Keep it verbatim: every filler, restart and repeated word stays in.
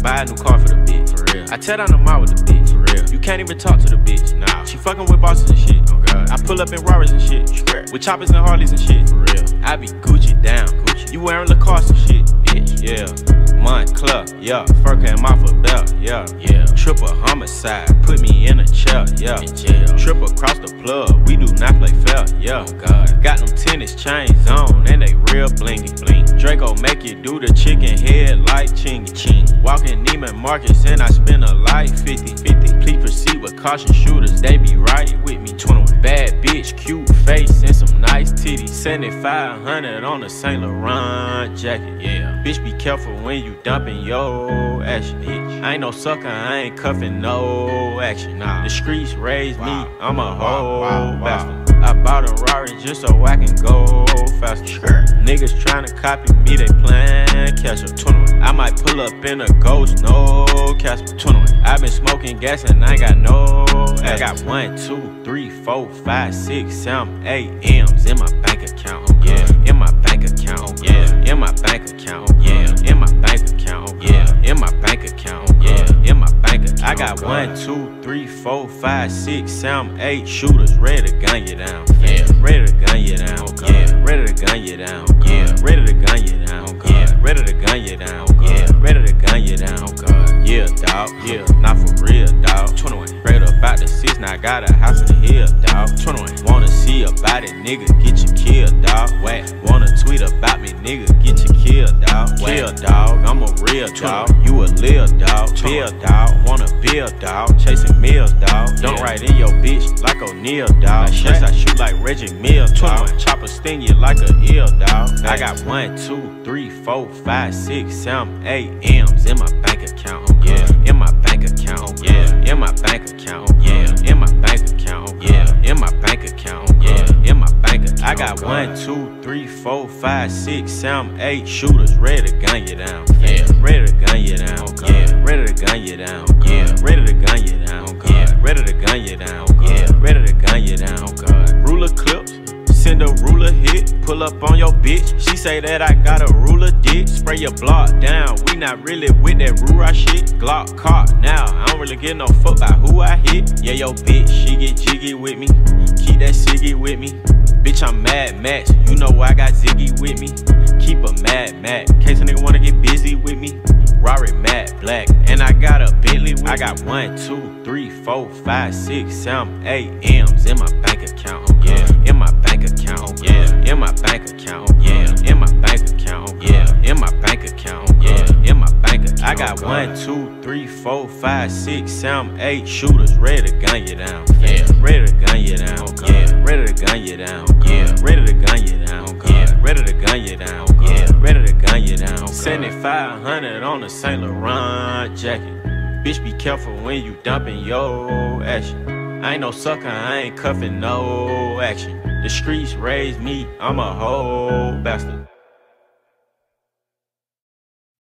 buy a new car for the bitch. For real. I tear down the mall with the bitch. For real. You can't even talk to the bitch. Nah. She fucking with bosses and shit. Oh God. I pull up in Rarers and shit. With choppers and Harleys and shit. For real. I be Gucci down. Gucci. You wearing Lacoste and shit, bitch. Yeah. Montclair, yeah. Furka and Mafia belt, yeah. Yeah. Triple homicide, put me in a chair, yeah. In jail. Triple across the plug, we do not play fair, yeah. Oh God. Got them tennis chains on, and they real blingy. Bling. Draco make you do the chicken head like chingy. Ching. Walking Neiman Marcus, and I spend a life fifty. fifty. Please proceed with caution, shooters, they be right with me. twenty-one. Bad bitch, cute face, and some nice titties. seventy-five hundred on a Saint Laurent jacket, yeah. Bitch, be careful when you dumping your action, bitch. I ain't no sucker, I ain't cuffing no action. Nah. The streets raised Wow. me, I'm a whole wow, wow, bastard. I bought a Rari just so I can go faster. Sure. Niggas tryna copy me, they playin' catch up. twenty-one. I might pull up in a ghost, no Casper. twenty-one. I been smoking gas and I got no I got one, two, three, four, five, six, seven, eight M's in my bank account. Yeah. In my bank account. Yeah. In my bank account. Yeah. In my bank account. Yeah. In my bank account. Yeah. In my bank account. I got one, two, three, four, five, six, seven, eight shooters ready to gun you down. Yeah. Ready to gun you down. Yeah. Ready to gun you down. Yeah. Ready to gun you down. Yeah. Ready to gun you down. Yeah. Ready to gun you down. Yeah, dawg. Yeah. Not for real, dawg. twenty-one. Straight up out the six, now I got a house in the hill, dawg. twenty-one. Wanna see about it, nigga, get you killed, dawg. Whack. Wanna tweet about me, nigga, get you killed, dawg. Kill, dawg. I'm a real dawg. You a lil dawg. Bill, dawg. Wanna build, dawg. Chasing meals, dawg. Don't Yeah. write in your bitch like O'Neal, dawg. Yes, I shoot like Reggie Mills, dawg. Chopper sting you like a eel, dawg. I got one, two, three, four, five, six, seven, eight M's in my bank account. Yeah. In my bank account. Yeah. In my bank account. Yeah. In my bank account. Yeah. In my bank account. Yeah. In my bank account. I got one, two, three, four, five, six, seven, eight shooters ready to gun you down. Yeah. Ready to gun you down. Yeah. Ready to gun you down. Yeah. Ready to gun you down. Yeah. Ready to gun you down. Yeah. Ready to gun you down. Ruler clips. Send a ruler hit, pull up on your bitch. She say that I got a ruler dick. Spray your block down, we not really with that Rura shit. Glock caught now, I don't really get no fuck by who I hit. Yeah, yo bitch, she get jiggy with me. Keep that ciggy with me. Bitch, I'm Mad Max, you know I got Ziggy with me. Keep a Mad Max, case a nigga wanna get busy with me. Rari matte black, and I got a Bentley with me. I got one, two, three, four, five, six, seven, eight M's in my bank account. Yeah, in my bank account. Yeah, in my bank account. Yeah, in my bank account. Yeah, in my bank account. Yeah, in my bank account. I got one, two, three, four, five, six, seven, eight shooters ready to gun you down. Yeah. Ready to gun you down. Yeah, ready to gun you down. Yeah, ready to gun you down. Yeah, ready to gun you down. Yeah, ready to gun you down. seventy-five hundred on a Saint Laurent jacket. Bitch, be careful when you dumping your action. I ain't no sucker, I ain't cuffing no action. The streets raised me, I'm a whole bastard.